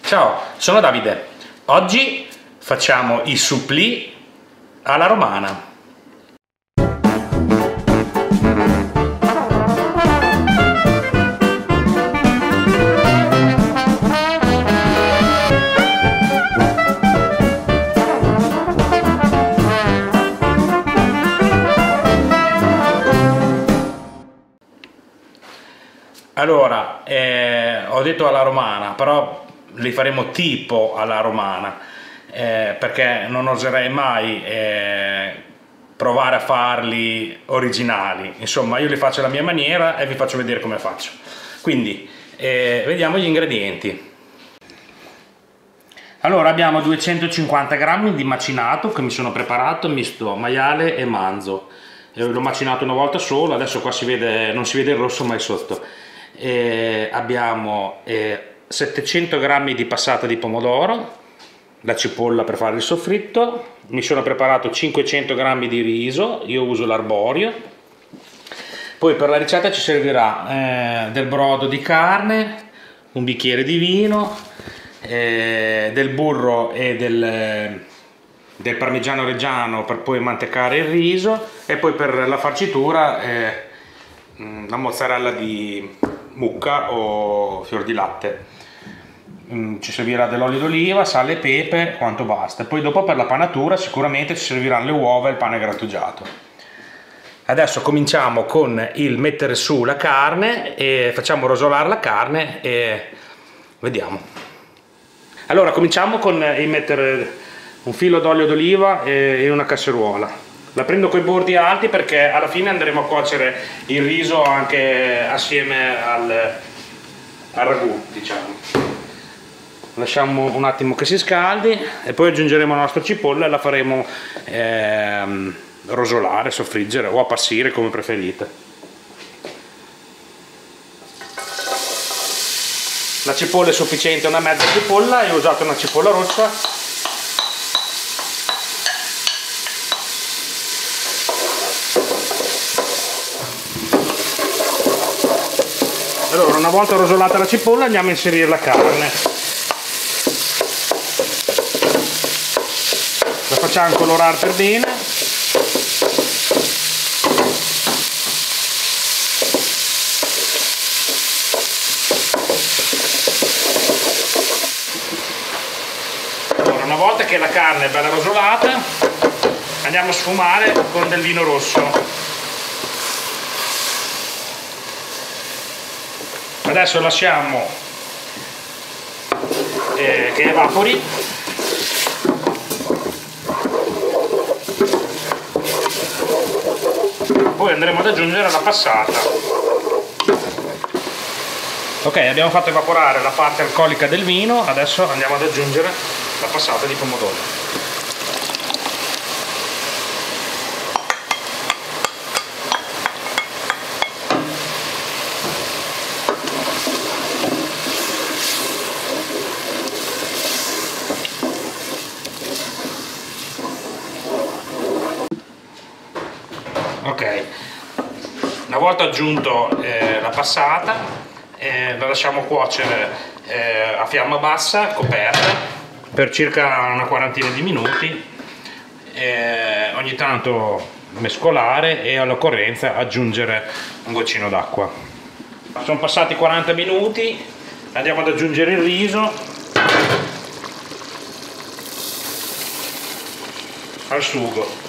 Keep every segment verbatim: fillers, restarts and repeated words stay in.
Ciao, sono Davide. Oggi facciamo i supplì alla romana. Allora, eh, ho detto alla romana, però li faremo tipo alla romana, eh, perché non oserei mai eh, provare a farli originali. Insomma, io li faccio alla mia maniera e vi faccio vedere come faccio. Quindi, eh, vediamo gli ingredienti. Allora, abbiamo duecentocinquanta grammi di macinato che mi sono preparato, misto maiale e manzo. L'ho macinato una volta solo, adesso qua si vede, non si vede il rosso ma è sotto. E abbiamo eh, settecento grammi di passata di pomodoro, la cipolla per fare il soffritto, mi sono preparato cinquecento grammi di riso, io uso l'arborio. Poi per la ricetta ci servirà eh, del brodo di carne, un bicchiere di vino, eh, del burro e del, del parmigiano reggiano per poi mantecare il riso, e poi per la farcitura eh, la mozzarella di mucca o fior di latte. Ci servirà dell'olio d'oliva, sale e pepe, quanto basta. Poi dopo per la panatura sicuramente ci serviranno le uova e il pane grattugiato. Adesso cominciamo con il mettere su la carne e facciamo rosolare la carne e vediamo. Allora cominciamo con il mettere un filo d'olio d'oliva in una casseruola. La prendo con i bordi alti perché alla fine andremo a cuocere il riso anche assieme al, al ragù, diciamo. Lasciamo un attimo che si scaldi e poi aggiungeremo la nostra cipolla e la faremo ehm, rosolare, soffriggere o appassire come preferite. La cipolla è sufficiente, una mezza cipolla, e ho usato una cipolla rossa. Allora, una volta rosolata la cipolla andiamo a inserire la carne. La facciamo colorare per bene. Allora, una volta che la carne è bella rosolata andiamo a sfumare con del vino rosso. Adesso lasciamo eh, che evapori. Poi andremo ad aggiungere la passata. Ok, abbiamo fatto evaporare la parte alcolica del vino, adesso andiamo ad aggiungere la passata di pomodoro. Ok, una volta aggiunto eh, la passata eh, la lasciamo cuocere eh, a fiamma bassa, coperta, per circa una quarantina di minuti, eh, ogni tanto mescolare e all'occorrenza aggiungere un goccino d'acqua. Sono passati quaranta minuti, andiamo ad aggiungere il riso al sugo.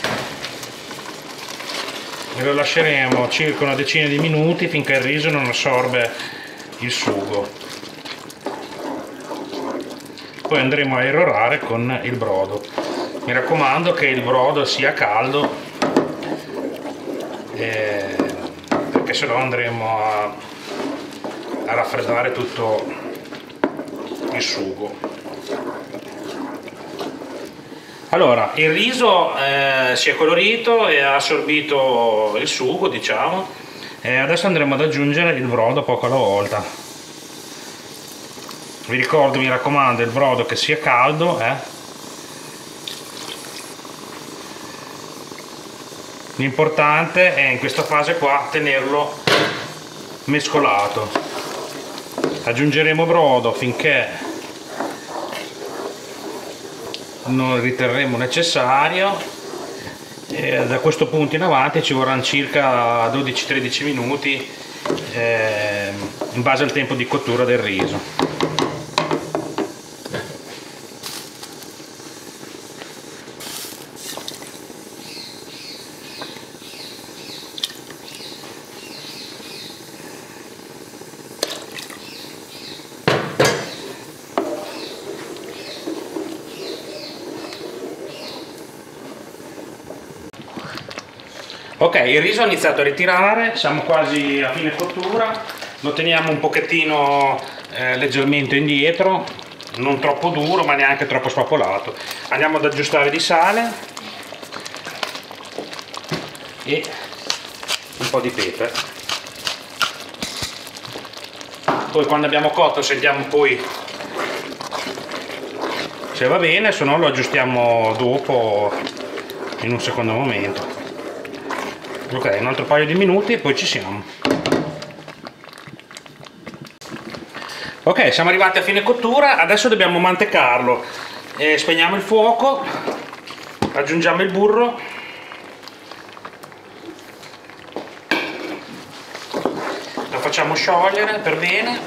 E lo lasceremo circa una decina di minuti finché il riso non assorbe il sugo. Poi andremo a irrorare con il brodo. Mi raccomando che il brodo sia caldo, eh, perché sennò andremo a, a raffreddare tutto il sugo. Allora, il riso eh, si è colorito e ha assorbito il sugo, diciamo, e adesso andremo ad aggiungere il brodo poco alla volta. Vi ricordo, mi raccomando, il brodo che sia caldo, eh. L'importante è in questa fase qua tenerlo mescolato. Aggiungeremo brodo finché non riterremo necessario, e da questo punto in avanti ci vorranno circa dodici tredici minuti eh, in base al tempo di cottura del riso. Ok, il riso ha iniziato a ritirare, siamo quasi a fine cottura, lo teniamo un pochettino eh, leggermente indietro, non troppo duro ma neanche troppo spapolato. Andiamo ad aggiustare di sale e un po' di pepe. Poi quando abbiamo cotto sentiamo poi se va bene, se no lo aggiustiamo dopo in un secondo momento. Ok, un altro paio di minuti e poi ci siamo. Ok, siamo arrivati a fine cottura, adesso dobbiamo mantecarlo. E spegniamo il fuoco, aggiungiamo il burro, lo facciamo sciogliere per bene.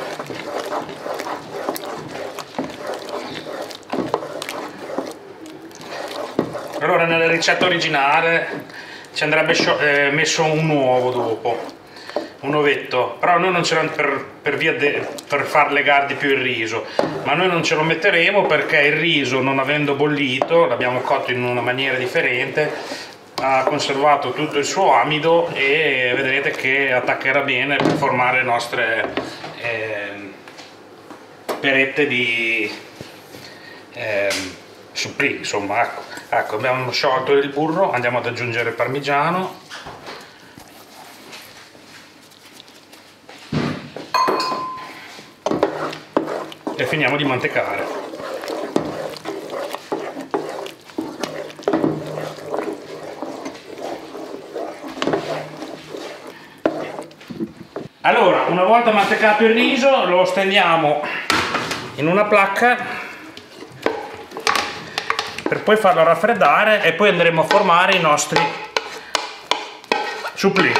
Allora nella ricetta originale ci andrebbe eh, messo un uovo dopo, un ovetto, però noi non ce l'abbiamo per, per, via de, per far legare di più il riso, ma noi non ce lo metteremo perché il riso, non avendo bollito, l'abbiamo cotto in una maniera differente, ha conservato tutto il suo amido e vedrete che attaccherà bene per formare le nostre eh, perette di eh, supplì, insomma, ecco. Ecco, abbiamo sciolto il burro, andiamo ad aggiungere il parmigiano. E finiamo di mantecare. Allora, una volta mantecato il riso, lo stendiamo in una placca per poi farlo raffreddare e poi andremo a formare i nostri supplì.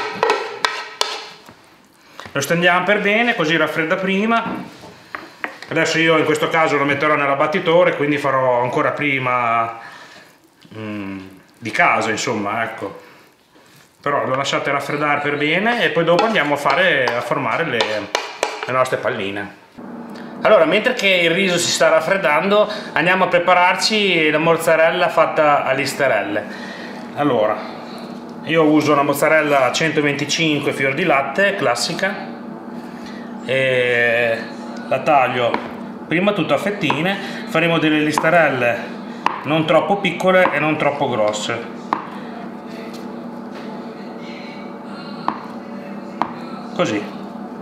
Lo stendiamo per bene, così raffredda prima. Adesso io in questo caso lo metterò nell'abbattitore, quindi farò ancora prima mm, di casa, insomma, ecco. Però lo lasciate raffreddare per bene e poi dopo andiamo a, fare, a formare le, le nostre palline. Allora, mentre che il riso si sta raffreddando, andiamo a prepararci la mozzarella fatta a listarelle. Allora, io uso una mozzarella a centoventicinque fior di latte, classica, e la taglio prima tutto a fettine. Faremo delle listarelle non troppo piccole e non troppo grosse. Così.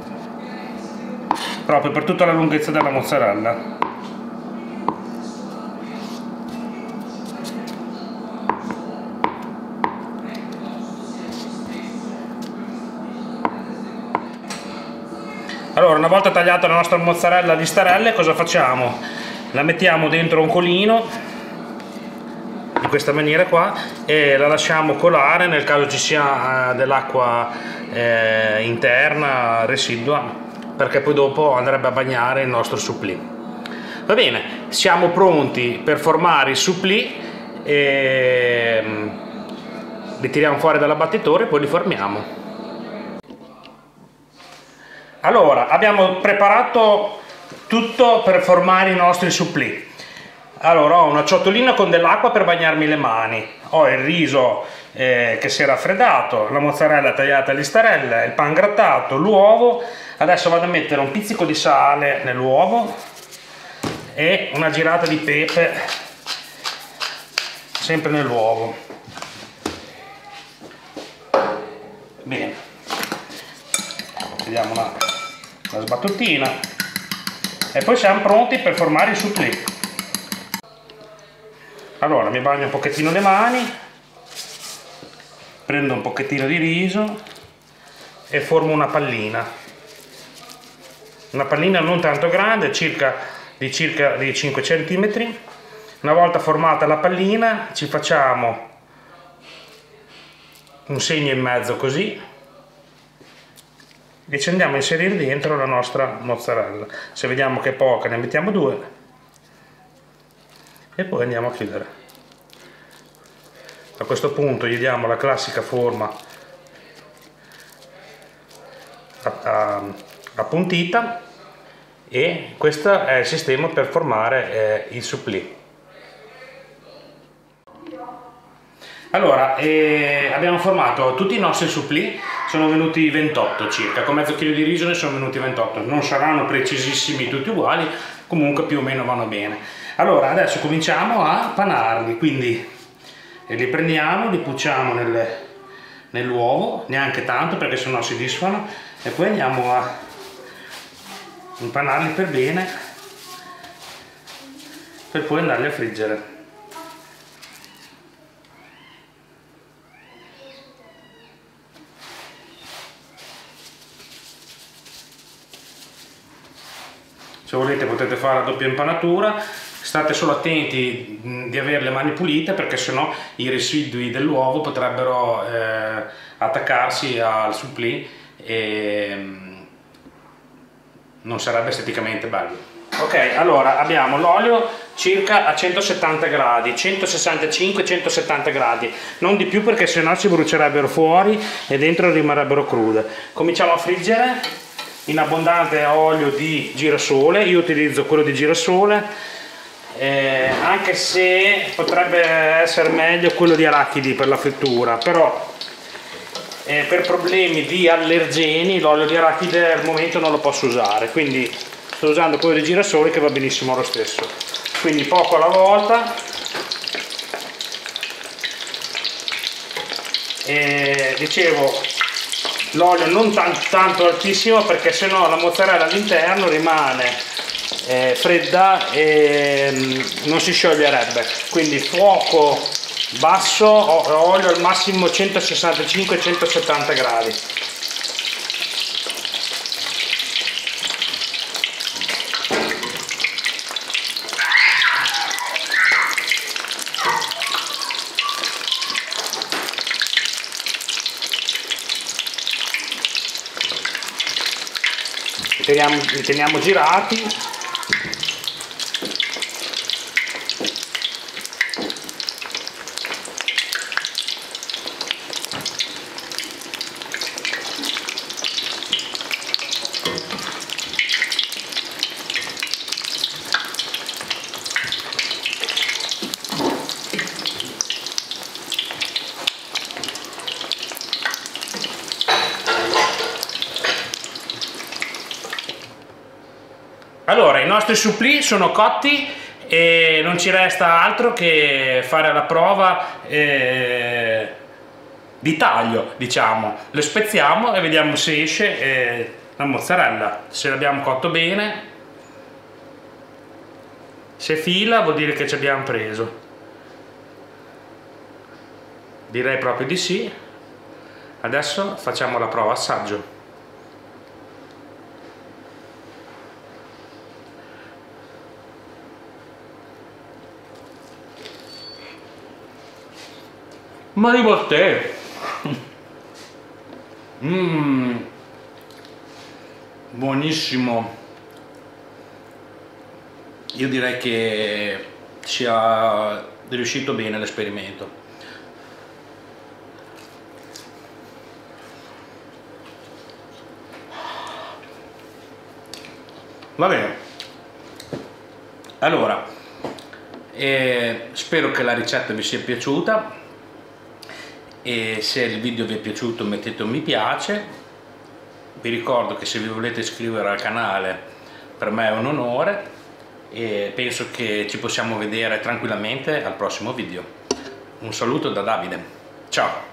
Proprio per tutta la lunghezza della mozzarella. Allora, una volta tagliata la nostra mozzarella a listarelle, cosa facciamo? La mettiamo dentro un colino in questa maniera qua e la lasciamo colare nel caso ci sia dell'acqua eh, interna residua, perché poi dopo andrebbe a bagnare il nostro supplì. Va bene, siamo pronti per formare i supplì e li tiriamo fuori dall'abbattitore e poi li formiamo. Allora, abbiamo preparato tutto per formare i nostri supplì. Allora, ho una ciotolina con dell'acqua per bagnarmi le mani, ho il riso eh, che si è raffreddato, la mozzarella tagliata a listarelle, il pan grattato, l'uovo. Adesso vado a mettere un pizzico di sale nell'uovo e una girata di pepe sempre nell'uovo. Bene, vediamo una, una sbattutina e poi siamo pronti per formare i supplì. Allora, mi bagno un pochettino le mani, prendo un pochettino di riso e formo una pallina. Una pallina non tanto grande, circa di circa di cinque centimetri, Una volta formata la pallina ci facciamo un segno in mezzo così e ci andiamo a inserire dentro la nostra mozzarella. Se vediamo che è poca ne mettiamo due e poi andiamo a chiudere. A questo punto gli diamo la classica forma appuntita e questo è il sistema per formare eh, il supplì. Allora, eh, abbiamo formato tutti i nostri supplì, sono venuti ventotto circa, con mezzo chilo di riso ne sono venuti ventotto, non saranno precisissimi tutti uguali, comunque più o meno vanno bene. Allora, adesso cominciamo a panarli, quindi li prendiamo, li pucciamo nel, nell'uovo, neanche tanto perché sennò si disfano, e poi andiamo a impanarli per bene per poi andarli a friggere. Se volete potete fare la doppia impanatura, state solo attenti di avere le mani pulite perché sennò i residui dell'uovo potrebbero eh, attaccarsi al supplì e non sarebbe esteticamente bello. Ok, allora abbiamo l'olio circa a centosettanta gradi, centosessantacinque centosettanta gradi, non di più perché sennò si brucierebbero fuori e dentro rimarrebbero crude. Cominciamo a friggere in abbondante olio di girasole, io utilizzo quello di girasole, eh, anche se potrebbe essere meglio quello di arachidi per la frittura, però eh, per problemi di allergeni l'olio di arachide al momento non lo posso usare, quindi sto usando quello di girasole che va benissimo lo stesso. Quindi poco alla volta, e dicevo l'olio non tanto, tanto altissimo perché sennò la mozzarella all'interno rimane eh, fredda e mm, non si scioglierebbe, quindi fuoco basso, olio al massimo centosessantacinque centosettanta gradi. Li teniamo, li teniamo girati. Allora, i nostri supplì sono cotti e non ci resta altro che fare la prova eh, di taglio, diciamo. Lo spezziamo e vediamo se esce eh, la mozzarella. Se l'abbiamo cotto bene, se fila vuol dire che ci abbiamo preso. Direi proprio di sì. Adesso facciamo la prova assaggio. Ma di te! Mmm, buonissimo. Io direi che sia riuscito bene l'esperimento. Va bene. Allora, eh, spero che la ricetta vi sia piaciuta. E se il video vi è piaciuto mettete un mi piace. Vi ricordo che se vi volete iscrivere al canale per me è un onore e penso che ci possiamo vedere tranquillamente al prossimo video. Un saluto da Davide, ciao!